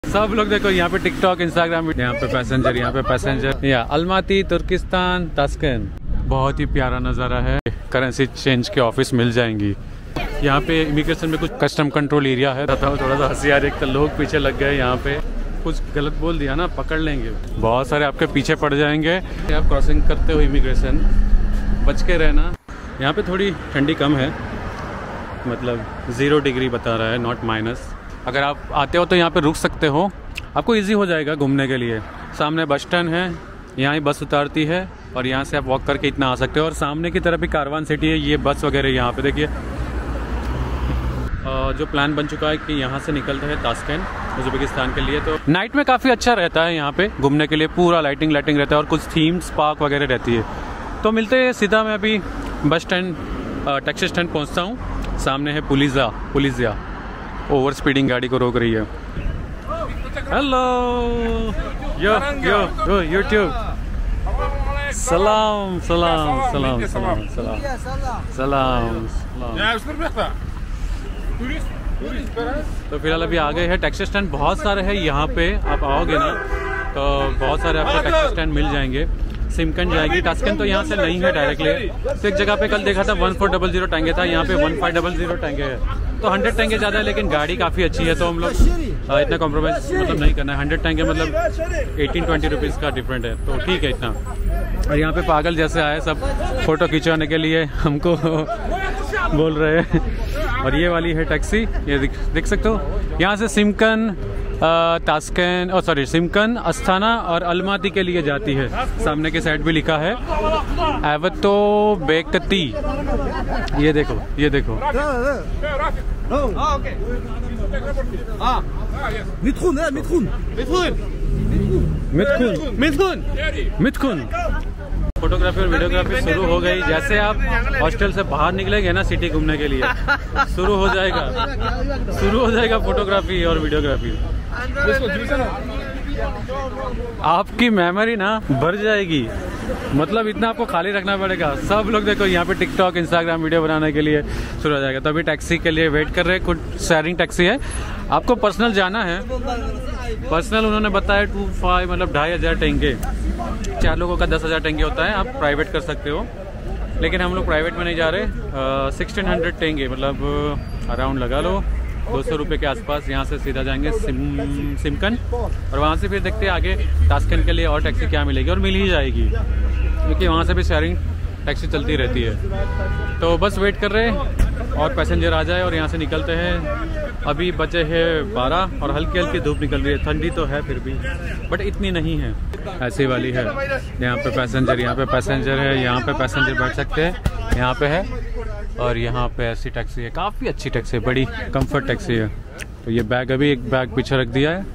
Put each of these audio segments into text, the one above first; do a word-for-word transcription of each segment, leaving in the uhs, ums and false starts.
सब लोग देखो यहाँ पे टिकटॉक, इंस्टाग्राम, यहाँ पे पैसेंजर, यहाँ पे पैसेंजर। यहाँ अलमाती, तुर्किस्तान, ताशकंद। बहुत ही प्यारा नज़ारा है। करेंसी चेंज के ऑफिस मिल जाएंगी। यहाँ पे इमिग्रेशन में कुछ कस्टम कंट्रोल एरिया है। बताओ, थोड़ा सा हंसी आ रही है। तो लोग पीछे लग गए, यहाँ पे कुछ गलत बोल दिया ना, पकड़ लेंगे। बहुत सारे आपके पीछे पड़ जाएंगे। आप क्रॉसिंग करते हो इमिग्रेशन, बच के रहना। यहाँ पे थोड़ी ठंडी कम है, मतलब ज़ीरो डिग्री बता रहा है, नॉट माइनस। अगर आप आते हो तो यहाँ पे रुक सकते हो, आपको इजी हो जाएगा घूमने के लिए। सामने बस स्टैंड है, यहाँ ही बस उतारती है और यहाँ से आप वॉक करके इतना आ सकते हो। और सामने की तरफ ही कारवान सिटी है, ये बस वगैरह यहाँ पे देखिए। जो प्लान बन चुका है कि यहाँ से निकलते हैं ताशकंद, उज़्बेकिस्तान के लिए। तो नाइट में काफ़ी अच्छा रहता है यहाँ पे घूमने के लिए, पूरा लाइटिंग लाइटिंग रहता है और कुछ थीम्स पार्क वगैरह रहती है। तो मिलते हैं सीधा। मैं अभी बस स्टैंड, टैक्सी स्टैंड पहुँचता हूँ। सामने है पुलिसा, पुलिसिया ओवर स्पीडिंग गाड़ी को रोक रही है। Hello, yo yo yo YouTube. सलाम सलाम सलाम सलाम सलाम सलाम सलाम। तो फिलहाल अभी आ गए हैं टैक्सी स्टैंड। बहुत सारे हैं यहाँ पे, आप आओगे ना तो बहुत सारे आपको टैक्सी स्टैंड मिल जाएंगे। सिमकंद जाएगी, ताशकंद तो यहाँ से नहीं है डायरेक्टली। तो एक जगह पे कल देखा था one four double zero tenge था, यहाँ पे one five double zero tenge है। तो हंड्रेड टैंगे ज़्यादा है, लेकिन गाड़ी काफ़ी अच्छी है, तो हम लोग इतना कॉम्प्रोमाइज़ मतलब नहीं करना है। हंड्रेड टैंगे मतलब एटीन ट्वेंटी रुपीज़ का डिफरेंट है, तो ठीक है इतना। और यहाँ पे पागल जैसे आए सब फ़ोटो खिंचवाने के लिए हमको बोल रहे हैं। और ये वाली है टैक्सी, ये दिख देख सकते हो। यहाँ से सिमकंद, ताशकंद और सॉरी सिमकंद, अस्थाना और अलमाती के लिए जाती है। सामने के साइड भी लिखा है एवतो बेकती। ये देखो, ये देखो। मिथुन मिथुन मिथुन मिथुन मिथुन। फोटोग्राफी और वीडियोग्राफी शुरू हो गई। जैसे आप हॉस्टल से बाहर निकलेंगे ना सिटी घूमने के लिए, शुरू हो जाएगा शुरू हो जाएगा फोटोग्राफी और वीडियोग्राफी। आपकी मेमोरी ना भर जाएगी, मतलब इतना आपको खाली रखना पड़ेगा। सब लोग देखो यहाँ पे टिकटॉक, इंस्टाग्राम वीडियो बनाने के लिए शुरू हो जाएगा। तो अभी टैक्सी के लिए वेट कर रहे हैं। कुछ शेयरिंग टैक्सी है, आपको पर्सनल जाना है। पर्सनल उन्होंने बताया टू फाइव मतलब ढाई हज़ार टेंगे, चार लोगों का दस हज़ार टेंगे होता है। आप प्राइवेट कर सकते हो, लेकिन हम लोग प्राइवेट में नहीं जा रहे। सिक्सटीन हंड्रेड टेंगे मतलब अराउंड लगा लो दो सौ रुपये के आसपास। यहाँ से सीधा जाएंगे सिम सिमकंद और वहाँ से फिर देखते हैं आगे ताशकंद के लिए और टैक्सी क्या मिलेगी, और मिल ही जाएगी क्योंकि वहाँ से भी शेयरिंग टैक्सी चलती रहती है। तो बस वेट कर रहे हैं और पैसेंजर आ जाए और यहाँ से निकलते हैं। अभी बचे हैं बारह और हल्की हल्की धूप निकल रही है। ठंडी तो है फिर भी, बट इतनी नहीं है। ऐसी वाली है। यहाँ पे पैसेंजर, यहाँ पे पैसेंजर है, यहाँ पे पैसेंजर बैठ सकते हैं, यहाँ पे है। और यहाँ पे ऐसी टैक्सी है, काफ़ी अच्छी टैक्सी है, बड़ी कंफर्ट टैक्सी है। तो ये बैग, अभी एक बैग पीछे रख दिया है।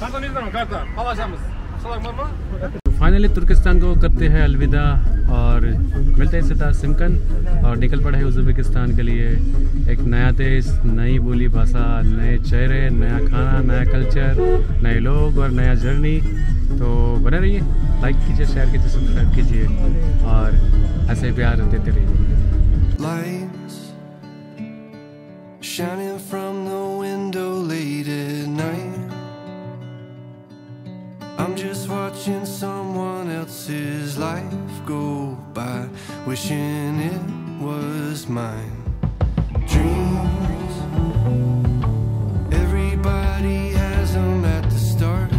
फाइनली तुर्किस्तान को करते हैं अलविदा और मिलते हैं सीधा सिमकंद और निकल पड़े हैं उज़्बेकिस्तान के लिए। एक नया देश, नई बोली भाषा, नए चेहरे, नया खाना, नया कल्चर, नए लोग और नया जर्नी। तो बने रहिए, लाइक कीजिए, शेयर कीजिए, सब्सक्राइब कीजिए और ऐसे प्यार देते रहिए। Lights shining from the window late at night. I'm just watching someone else's life go by, wishing it was mine. Dreams, everybody has them at the start.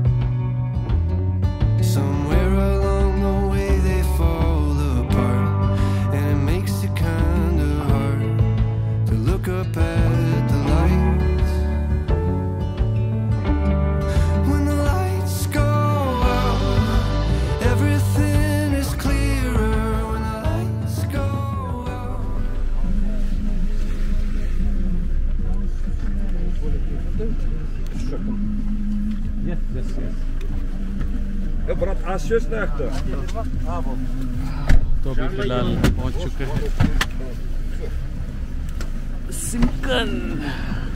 Somewhere along the way they fall apart, and it makes it kind of hard to look up at the lights. When the lights go out, everything is clearer. When the lights go out. Yes, yes, yes. Brat, आशीष ने तो अभी फिलहाल पहुंच चुके हैं सिमकंद।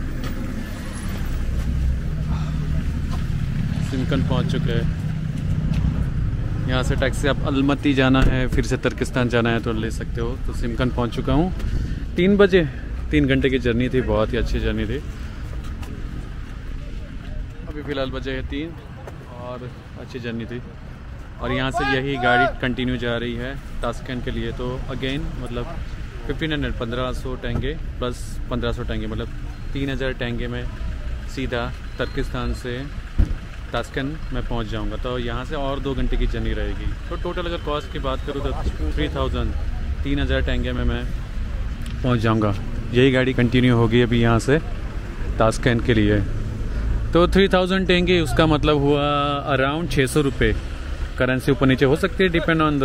सिमकंद पहुंच चुके हैं। यहाँ से टैक्सी आप अलमती जाना है, फिर से तुर्किस्तान जाना है तो ले सकते हो। तो सिमकंद पहुंच चुका हूँ। तीन बजे, तीन घंटे की जर्नी थी, बहुत ही अच्छी जर्नी थी। अभी फ़िलहाल बजे है तीन और अच्छी जर्नी थी। और यहाँ से यही गाड़ी कंटिन्यू जा रही है ताशकंद के लिए। तो अगेन मतलब फिफ्टीन हंड्रेड पंद्रह सौ टेंगे प्लस पंद्रह सौ टेंगे मतलब तीन हज़ार टेंगे में सीधा तुर्किस्तान से ताशकंद मैं पहुँच जाऊँगा। तो यहाँ से और दो घंटे की जर्नी रहेगी। तो टोटल अगर कॉस्ट की बात करूँ तो थ्री थाउजेंड तीन हज़ार टेंगे में मैं पहुँच जाऊँगा। यही गाड़ी कंटिन्यू होगी अभी यहाँ से ताशकंद के लिए। तो थ्री थाउजेंड टेंगे उसका मतलब हुआ अराउंड छः सौ रुपये। करेंसी ऊपर नीचे हो सकती है, depend on the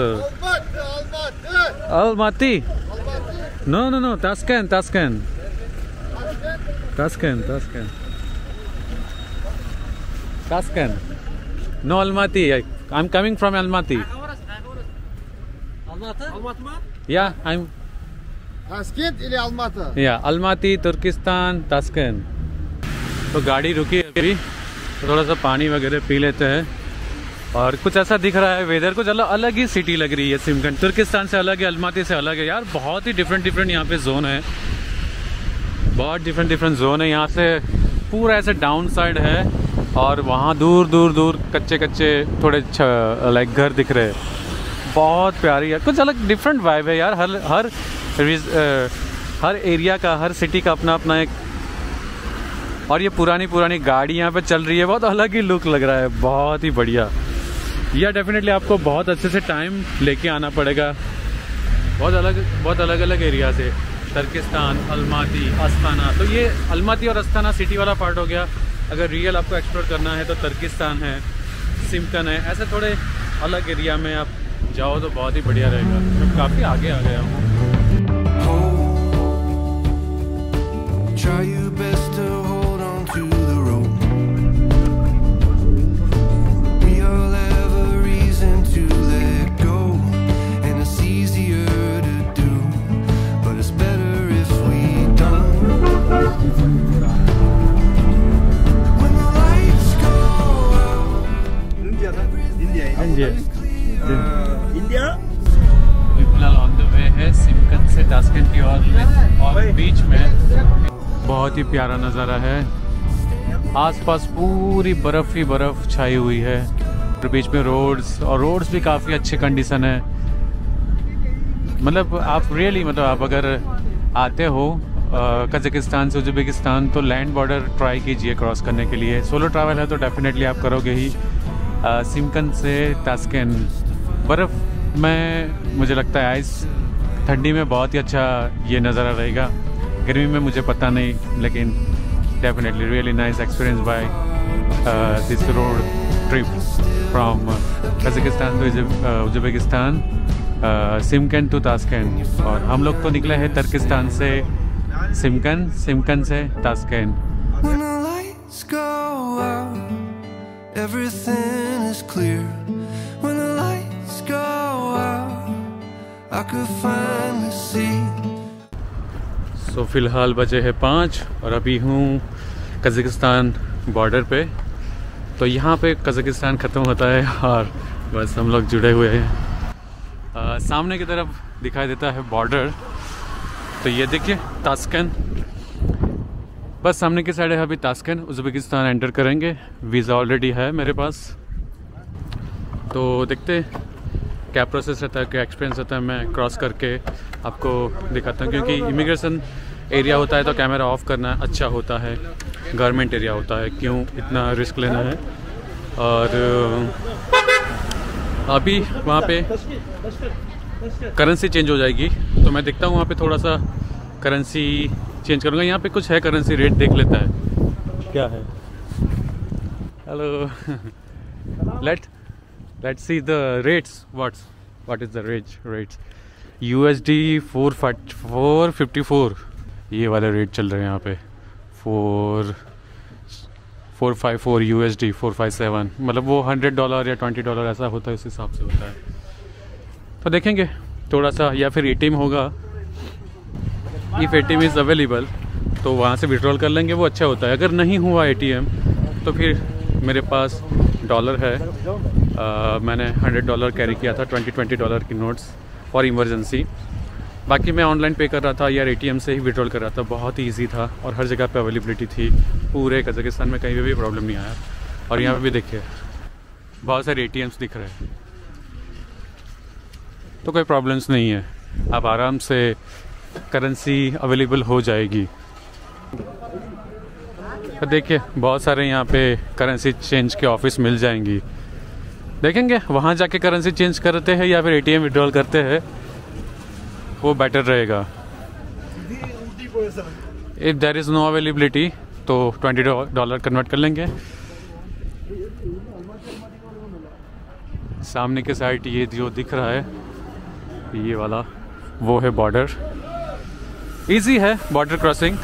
Almaty. No no no Tashkent Tashkent Tashkent Tashkent Tashkent no Almaty. I am coming from Almaty. या आई एम Taskent или Almaty? या अलमाती तुर्किस्तान ताशकंद। तो गाड़ी रुकी है अभी, तो थोड़ा सा पानी वगैरह पी लेते हैं। और कुछ ऐसा दिख रहा है वेदर, कुछ अलग अलग ही सिटी लग रही है। सिमकन तुर्किस्तान से अलग है, अलमाती से अलग है यार। बहुत ही डिफरेंट डिफरेंट यहाँ पे जोन है, बहुत डिफरेंट डिफरेंट जोन है। यहाँ से पूरा ऐसे डाउन साइड है और वहाँ दूर दूर दूर कच्चे कच्चे थोड़े लाइक घर दिख रहे हैं। बहुत प्यारी है, कुछ अलग डिफरेंट वाइब है यार। हर हर हर एरिया का, हर सिटी का अपना अपना एक। और ये पुरानी पुरानी गाड़ी यहाँ पे चल रही है, बहुत अलग ही लुक लग रहा है, बहुत ही बढ़िया। यह डेफिनेटली आपको बहुत अच्छे से टाइम लेके आना पड़ेगा। बहुत अलग बहुत अलग अलग एरिया से, तुर्किस्तान, अलमाती, अस्ताना। तो ये अलमाती और अस्ताना सिटी वाला पार्ट हो गया। अगर रियल आपको एक्सप्लोर करना है तो तुर्किस्तान है, सिमकन है, ऐसे थोड़े अलग एरिया में आप जाओ तो बहुत ही बढ़िया रहेगा। मैं काफ़ी आगे आ गया हूँ। Try your best to hold on to the rope. We all have a reason to let go, and it's easier to do, but it's better if we don't. When the lights go out, India, India, India. uh, India. फिलहाल on the way है Shymkent से Tashkent की ओर में, और बीच में बहुत ही प्यारा नज़ारा है। आसपास पूरी बर्फ़ ही बर्फ़ छाई हुई है और बीच में रोड्स, और रोड्स भी काफ़ी अच्छे कंडीशन है। मतलब आप रियली मतलब आप अगर आते हो कजाकिस्तान से उज़्बेकिस्तान तो लैंड बॉर्डर ट्राई कीजिए क्रॉस करने के लिए। सोलो ट्रैवल है तो डेफिनेटली आप करोगे ही। सिमकन से ताशकंद बर्फ़ में मुझे लगता है आइस, ठंडी में बहुत ही अच्छा ये नज़ारा रहेगा। गर्मी में मुझे पता नहीं, लेकिन definitely really nice experience by this road trip from Kazakhstan to Uzbekistan, Shymkent to Tashkent. और हम लोग तो निकले हैं तुर्किस्तान से सिमकन, सिमकन से Tashkent. when the lights go out, everything is clear. When the lights go out, I could finally see. So so, फ़िलहाल बजे है पाँच और अभी हूँ कजाकिस्तान बॉर्डर पे। तो यहाँ पे कजाकिस्तान ख़त्म होता है और बस हम लोग जुड़े हुए हैं। आ, सामने की तरफ दिखाई देता है बॉर्डर, तो ये देखिए ताशकंद। बस सामने की साइड है अभी ताशकंद, उज़्बेकिस्तान एंटर करेंगे। वीज़ा ऑलरेडी है मेरे पास, तो देखते क्या प्रोसेस रहता है, क्या एक्सपीरियंस रहता है। मैं क्रॉस करके आपको दिखाता हूँ, क्योंकि इमिग्रेशन एरिया होता है तो कैमरा ऑफ करना अच्छा होता है। गवर्नमेंट एरिया होता है, क्यों इतना रिस्क लेना है। और अभी वहाँ पे करेंसी चेंज हो जाएगी, तो मैं देखता हूँ वहाँ पे थोड़ा सा करेंसी चेंज करूँगा। यहाँ पे कुछ है करेंसी रेट, देख लेता है क्या है। Hello let let's see the rates. What's what is the rate rates U S D four four fifty four ये वाले रेट चल रहे हैं यहाँ पे। Four four five four U S D four five seven, मतलब वो हंड्रेड डॉलर या ट्वेंटी डॉलर ऐसा होता है, उस हिसाब से होता है। तो देखेंगे थोड़ा सा, या फिर ए टी एम होगा। If A T M is available तो वहाँ से विड्रॉल कर लेंगे, वो अच्छा होता है। अगर नहीं हुआ ए टी एम तो फिर मेरे पास डॉलर है। आ, मैंने हंड्रेड डॉलर कैरी किया था, ट्वेंटी ट्वेंटी डॉलर की नोट्स फॉर इमरजेंसी। बाकी मैं ऑनलाइन पे कर रहा था या ए टी एम से ही विड्रॉल कर रहा था। बहुत ही ईजी था और हर जगह पे अवेलेबिलिटी थी। पूरे कजाकिस्तान में कहीं भी प्रॉब्लम नहीं आया। और यहाँ पे भी देखिए बहुत सारे एटीएम्स दिख रहे हैं, तो कोई प्रॉब्लम्स नहीं है, आप आराम से करेंसी अवेलेबल हो जाएगी। तो देखिए बहुत सारे यहाँ पे करेंसी चेंज के ऑफिस मिल जाएंगी। देखेंगे वहाँ जाके करेंसी चेंज करते हैं या फिर एटीएम विड्रॉल करते हैं, वो बेटर रहेगा। If there is no availability तो ट्वेंटी डॉलर कन्वर्ट कर लेंगे। सामने के साइड ये जो दिख रहा है ये वाला वो है बॉर्डर। इजी है बॉर्डर क्रॉसिंग।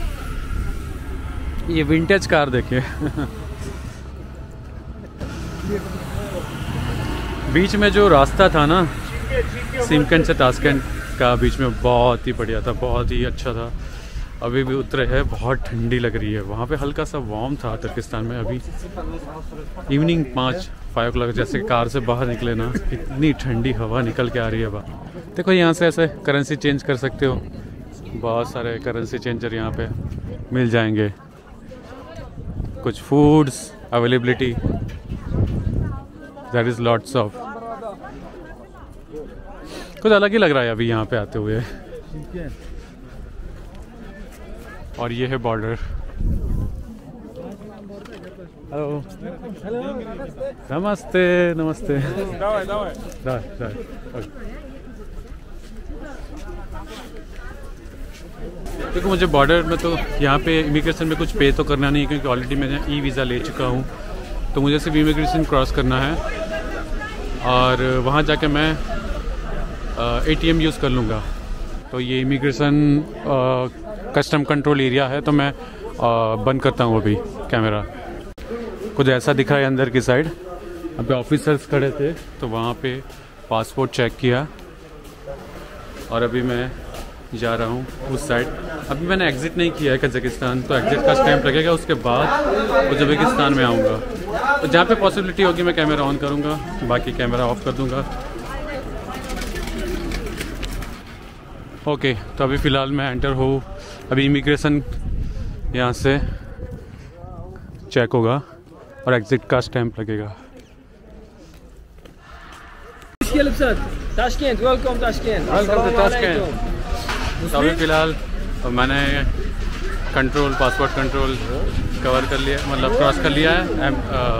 ये विंटेज कार देखिए बीच में जो रास्ता था ना सिमकन से ताशकंद का, बीच में बहुत ही बढ़िया था, बहुत ही अच्छा था। अभी भी उतरे हैं, बहुत ठंडी लग रही है। वहाँ पे हल्का सा वार्म था तुर्किस्तान में। अभी इवनिंग पाँच फाइव ओ क्लॉक जैसे कार से बाहर निकले ना, इतनी ठंडी हवा निकल के आ रही है बाहर। देखो यहाँ से ऐसे करेंसी चेंज कर सकते हो, बहुत सारे करेंसी चेंजर यहाँ पे मिल जाएंगे। कुछ foods availability, there is lots of. कुछ अलग ही लग रहा है अभी यहाँ पे आते हुए। और ये है बॉर्डर। हेलो नमस्ते नमस्ते। दावा, दावा। दावा, दावा। देखो मुझे बॉर्डर में तो यहाँ पे इमिग्रेशन में कुछ पे तो करना नहीं है, क्योंकि ऑलरेडी मैंने ई वीज़ा ले चुका हूँ। तो मुझे सिर्फ इमिग्रेशन क्रॉस करना है और वहाँ जाके मैं एटीएम यूज़ कर लूँगा। तो ये इमिग्रेशन कस्टम कंट्रोल एरिया है, तो मैं आ, बंद करता हूँ अभी कैमरा। कुछ ऐसा दिखा है अंदर की साइड। अभी ऑफिसर्स खड़े थे तो वहाँ पे पासपोर्ट चेक किया और अभी मैं जा रहा हूँ उस साइड। अभी मैंने एग्ज़िट नहीं किया है कजाकिस्तान, तो एग्ज़िट का स्टैम्प लगेगा, उसके बाद उज़्बेकिस्तान में आऊँगा। तो जहाँ पे पॉसिबिलिटी होगी मैं कैमरा ऑन करूँगा, बाकी कैमरा ऑफ कर दूँगा। ओके तो अभी फ़िलहाल मैं एंटर हूँ। अभी इमिग्रेशन यहाँ से चेक होगा और एग्ज़िट का स्टैम्प लगेगा। Tashkent, welcome Tashkent. Welcome to Tashkent. तो अभी फ़िलहाल मैंने कंट्रोल पासपोर्ट कंट्रोल कवर कर लिया, मतलब क्रॉस कर लिया है।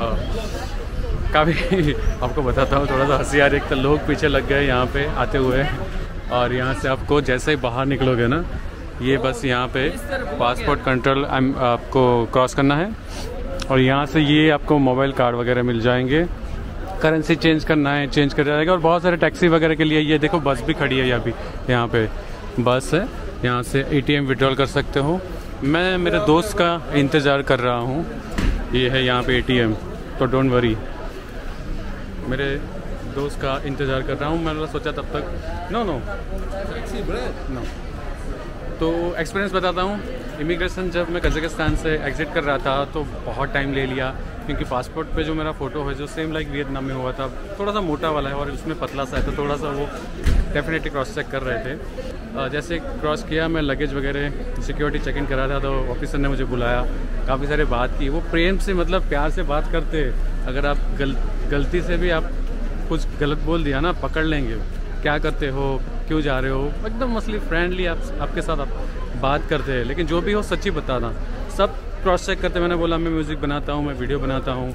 काफ़ी आपको बताता हूँ, थोड़ा सा हंसी आ रही है। एक तो लोग पीछे लग गए यहाँ पे आते हुए, और यहाँ से आपको जैसे ही बाहर निकलोगे ना, ये बस यहाँ पे पासपोर्ट कंट्रोल आपको क्रॉस करना है और यहाँ से ये आपको मोबाइल कार्ड वगैरह मिल जाएंगे। करेंसी चेंज करना है चेंज कर जाएगा। और बहुत सारे टैक्सी वगैरह के लिए ये देखो बस भी खड़ी है यहाँ भी, यहाँ पे बस है, यहाँ से एटीएम विड्रॉल कर सकते हो। मैं मेरे दोस्त का इंतज़ार कर रहा हूँ, ये है यहाँ पे एटीएम, तो डोंट वरी, मेरे दोस्त का इंतज़ार कर रहा हूँ। मैंने सोचा तब तक नो नो नो तो एक्सपीरियंस बताता हूँ। इमिग्रेशन जब मैं कजाकिस्तान से एग्ज़िट कर रहा था तो बहुत टाइम ले लिया, क्योंकि पासपोर्ट पे जो मेरा फ़ोटो है जो सेम लाइक वियतनाम में हुआ था, थोड़ा सा मोटा वाला है और उसमें पतला सा है, तो थोड़ा सा वो डेफिनेटली क्रॉस चेक कर रहे थे। जैसे क्रॉस किया, मैं लगेज वगैरह सिक्योरिटी चेक इन करा था, तो ऑफिसर ने मुझे बुलाया, काफ़ी सारे बात की। वो प्रेम से, मतलब प्यार से बात करते। अगर आप गल, गलती से भी आप कुछ गलत बोल दिया ना, पकड़ लेंगे, क्या करते हो, क्यों जा रहे हो, एकदम मसली फ्रेंडली आप, आपके साथ आप बात करते हैं। लेकिन जो भी हो सच्ची बताना, सब क्रॉस चेक करते। मैंने बोला मैं म्यूज़िक बनाता हूँ, मैं वीडियो बनाता हूँ,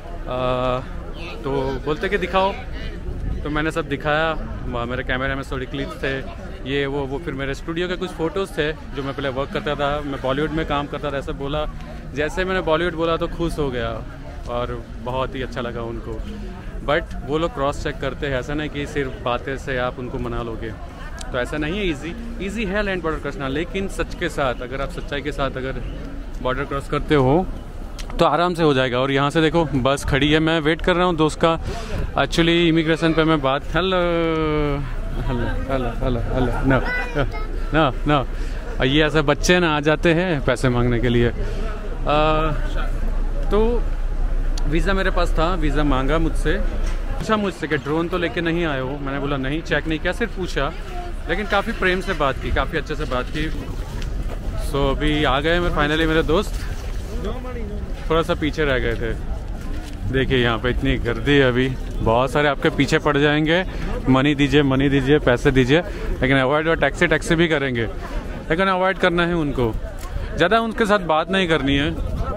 तो बोलते कि दिखाओ, तो मैंने सब दिखाया। मेरे कैमरे में थोड़ी क्लिप्स थे, ये वो वो फिर मेरे स्टूडियो के कुछ फ़ोटोज़ थे जो मैं पहले वर्क करता था, मैं बॉलीवुड में काम करता था, ऐसा बोला। जैसे मैंने बॉलीवुड बोला तो खुश हो गया और बहुत ही अच्छा लगा उनको। बट वो लोग क्रॉस चेक करते हैं, ऐसा नहीं कि सिर्फ बातें से आप उनको मना लोगे, तो ऐसा नहीं है। इजी इजी है लैंड बॉर्डर क्रॉस करना, लेकिन सच के साथ, अगर आप सच्चाई के साथ अगर बॉर्डर क्रॉस करते हो तो आराम से हो जाएगा। और यहाँ से देखो बस खड़ी है, मैं वेट कर रहा हूँ दोस्त का। एक्चुअली इमिग्रेशन पे मैं बात hello hello hello hello hello no no no ये ऐसे बच्चे ना आ जाते हैं पैसे मांगने के लिए। आ, तो वीज़ा मेरे पास था, वीज़ा मांगा मुझसे, पूछा मुझसे कि ड्रोन तो लेके नहीं आए हो। मैंने बोला नहीं, चेक नहीं किया, सिर्फ पूछा, लेकिन काफ़ी प्रेम से बात की, काफ़ी अच्छे से बात की। सो so, अभी आ गए मैं फाइनली। मेरे दोस्त थोड़ा सा पीछे रह गए थे, देखिए यहाँ पे इतनी गर्दी है अभी, बहुत सारे आपके पीछे पड़ जाएंगे, मनी दीजिए मनी दीजिए पैसे दीजिए, लेकिन अवॉइड और टैक्सी टैक्सी भी करेंगे, लेकिन अवॉइड करना है उनको, ज़्यादा उनके साथ बात नहीं करनी है।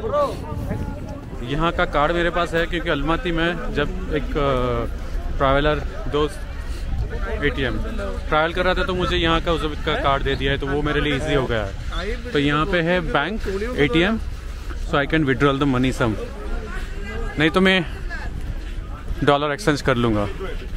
यहाँ का कार्ड मेरे पास है क्योंकि अलमाती में जब एक ट्रैवलर दोस्त एटीएम ट्रैवल कर रहा था तो मुझे यहाँ का उज़्बेक का कार्ड दे दिया है, तो वो मेरे लिए इजी हो गया है। तो यहाँ पे है bank ATM, so I can withdrawal the money some, नहीं तो मैं डॉलर एक्सचेंज कर लूँगा।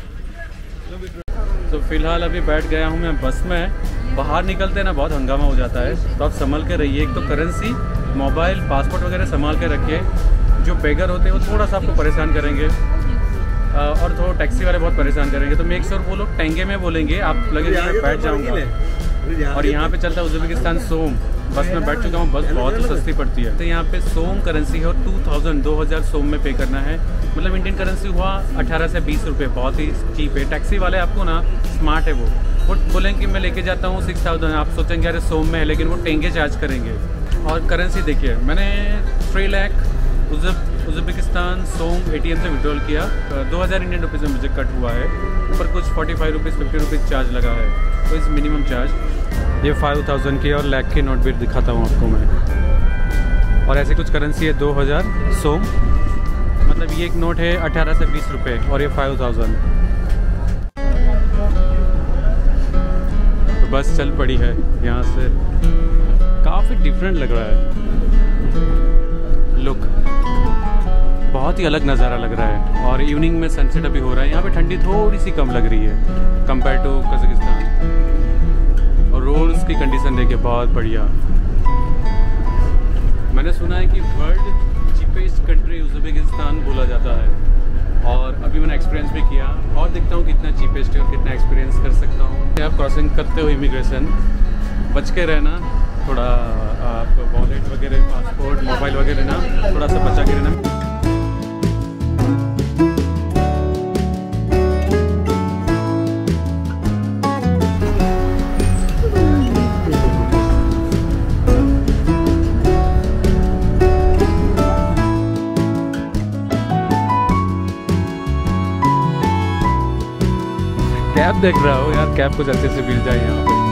तो फिलहाल अभी बैठ गया हूँ मैं बस में, बाहर निकलते ना बहुत हंगामा हो जाता है, तो आप संभल के रहिए। एक तो करेंसी, मोबाइल, पासपोर्ट वगैरह संभाल के रखिए। जो बेगर होते हैं वो थोड़ा सा आपको परेशान करेंगे और थोड़ा टैक्सी वाले बहुत परेशान करेंगे, तो मेक श्योर वो लोग टेंगे में बोलेंगे, आप लगेगा मैं बैठ जाऊँगा। और यहाँ पे चलता है उज़्बेकिस्तान सोम, बस में बैठ चुका हूँ, बस बहुत ही सस्ती पड़ती है। तो यहाँ पे सोम करेंसी है और टू थाउजेंड दो हज़ार सोम में पे करना है, मतलब इंडियन करेंसी हुआ अठारह से बीस रुपये, बहुत ही चीप है। टैक्सी वाले आपको ना स्मार्ट है, वो वो बोलेंगे कि मैं लेके जाता हूँ सिक्स थाउजेंड, आप सोचेंगे अरे सोम में है, लेकिन वो टेंगे चार्ज करेंगे। और करेंसी देखिए, मैंने three lakh Uzbekistan som ATM से विड्रॉल किया, दो हज़ार इंडियन रुपीज़ में मुझे कट हुआ है, ऊपर कुछ forty five rupees fifty rupees charge लगा है, तो इस मिनिमम चार्ज। ये फाइव थाउजेंड की और लाख की नोट भी दिखाता हूँ आपको मैं। और ऐसी कुछ करेंसी है दो हज़ार सोम, मतलब ये एक नोट है अठारह से बीस रुपये और ये फाइव थाउजेंड। तो बस चल पड़ी है यहाँ से, काफ़ी डिफरेंट लग रहा है लुक, बहुत ही अलग नज़ारा लग रहा है। और इवनिंग में सनसेट अभी हो रहा है, यहाँ पे ठंडी थोड़ी सी कम लग रही है कंपेयर टू कजाकिस्तान। और रोड्स की कंडीशन देखिए बहुत बढ़िया। मैंने सुना है कि वर्ल्ड चीपेस्ट कंट्री उज़्बेकिस्तान बोला जाता है, और अभी मैंने एक्सपीरियंस भी किया, और देखता हूँ कितना चीपेस्ट है और कितना एक्सपीरियंस कर सकता हूँ। आप क्रॉसिंग करते हो इमिग्रेशन, बच के रहना थोड़ा, आप वॉलेट वगैरह, पासपोर्ट, मोबाइल वगैरह ना थोड़ा सा बचा के रहना। कैब देख रहा हो यार, कैब कुछ अच्छे से मिल जाए यहाँ पे।